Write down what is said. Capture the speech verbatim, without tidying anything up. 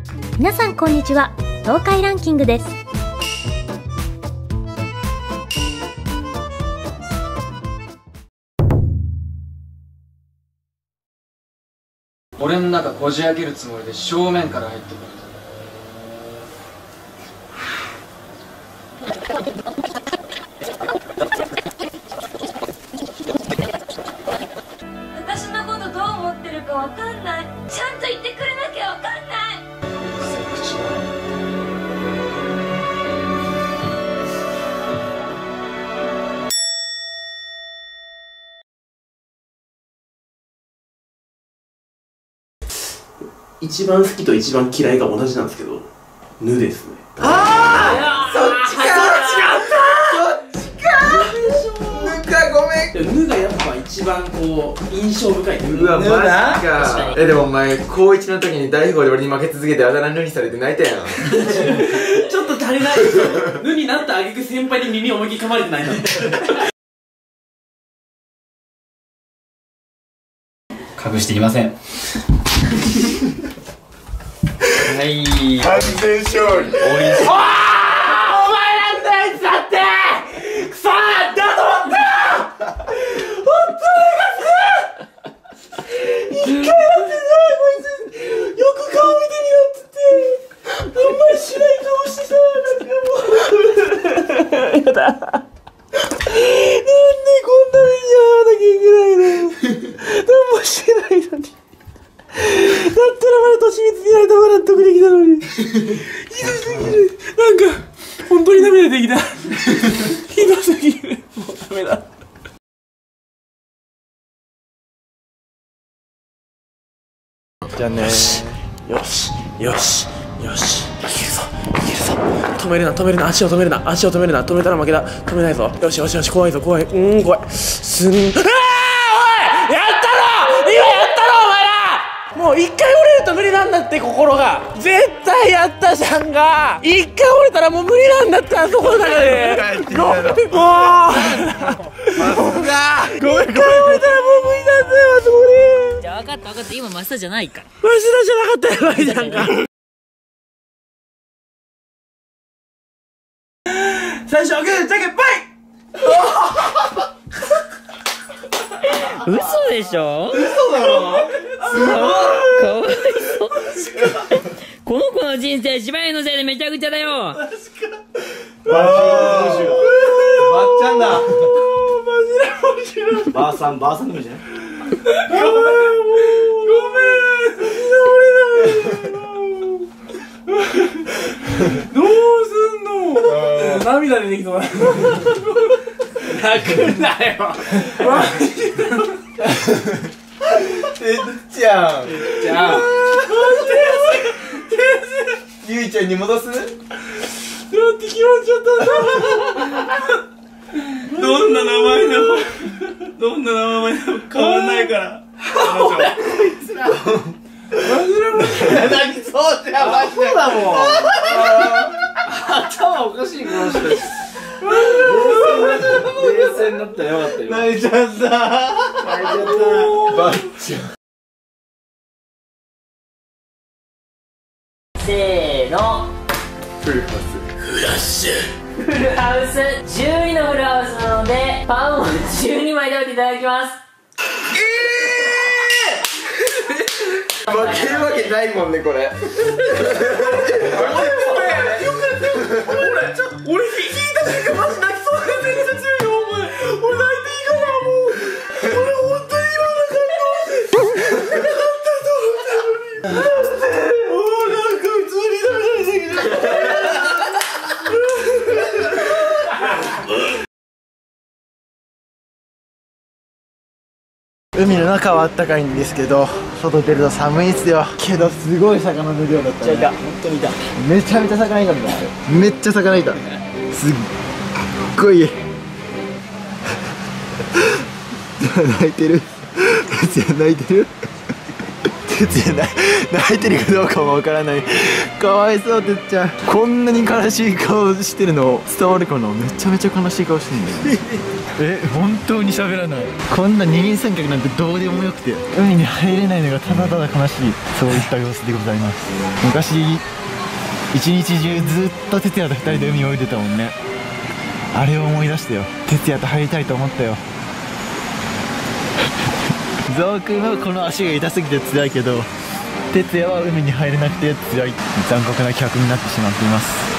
皆さんこんにちは。東海ランキングです。 俺の中こじ開けるつもりで正面から入ってくる。 私のことどう思ってるかわかんない。ちゃんと言ってくれなきゃわかんない。 口だ。 一番好きと一番嫌いが同じなんですけど、ぬですね。 ああ、そっちか。そっちか。ぬかごめん。 ぬがやっぱ一番こう印象深い。 うわマジか。えでもお前高一の時に大富豪で俺に負け続けてあだ名ぬにされて泣いたやん。 ちょっと足りないですよ。ぬになった挙句先輩に耳思いっきり噛まれてないな。 隠していません。はい。 完全勝利。おいしい。 お前なんだあいつだって。クソなんだと思った。本当にムカつく。一回やってないこいつ。よく顔見てみろっつって。あんまりしない顔してさ、なんかもう。やだ。なんでこんな目に遭わなきゃいけないの。何もしてないのに。だったらまだ年見つけられた方が納得できたのに。ひどすぎる。なんか本当に涙できた。ひどすぎる。もうダメだ。じゃあね。よしよしよしよし。いけるぞいけるぞ。止めるな止めるな、足を止めるな、足を止めるな、止めたら負けだ。止めないぞ。よしよしよし、怖いぞ怖い。うん、怖い。すん。ああ、おい、やったろ今やったろお前ら。もう一回折れると無理なんだって、心が。絶対やったじゃんが。一回折れたらもう無理なんだって、あそこだからね。ごめん、もう。ごめん、一回折れたらもう無理なんだよ、あそこで。 じゃあ分かった分かった、今マスターじゃないから。 マスターじゃなかったやばいじゃんか。最初はグーじゃけんぽい。 嘘でしょ。 嘘だろ。 すごいかわいそう。この子の人生芝居のせいでめちゃくちゃだよ。 ばっちゃんだ。 ばあさんばあさんでもいいじゃん。 ごめんどうすんの。涙出てきそう。泣くんだよ。 てっちゃん。 じゃあゆいちゃんに戻す？ だって決まっちゃったんだ。どんな名前でもどんな名前でも変わんないから。彼女。何そうじゃん。そうだもん。頭おかしいこの人。冷静になったらよかったよ。 泣いちゃった。泣いちゃった。ばっちゃん。 せーの。 フルハウス。 フラッシュ。 フルハウスじゅうにのフルハウスなのでパンをじゅうにまい食べていただきます。 負けるわけないもんねこれ。 俺聞いた瞬間マジ泣きそうなめっちゃ強いよお前。俺泣いていいかなもう。俺本当に今の感動してなかったと思ったのに。もうなんか普通にダメだけど。海の中はあったかいんですけど、外出ると寒いですよ。けどすごい魚の量だったね。めっちゃいた、本当にいた。めちゃめちゃ魚いたんだ。めっちゃ魚いた。すっごい。泣いてる。泣いてる。 哲也な泣いてるかどうかもわからない。かわいそうてっちゃん。こんなに悲しい顔してるの伝わるかな。めちゃめちゃ悲しい顔してんだよえ本当に喋らない。こんな二人三脚なんてどうでもよくて海に入れないのがただただ悲しい、そういった様子でございます。昔一日中ずっと哲也と二人で海泳いでたもんね。あれを思い出したよ。哲也と入りたいと思ったよゾウくんはこの足が痛すぎて辛いけど、哲也は海に入れなくて辛い、残酷な企画になってしまっています。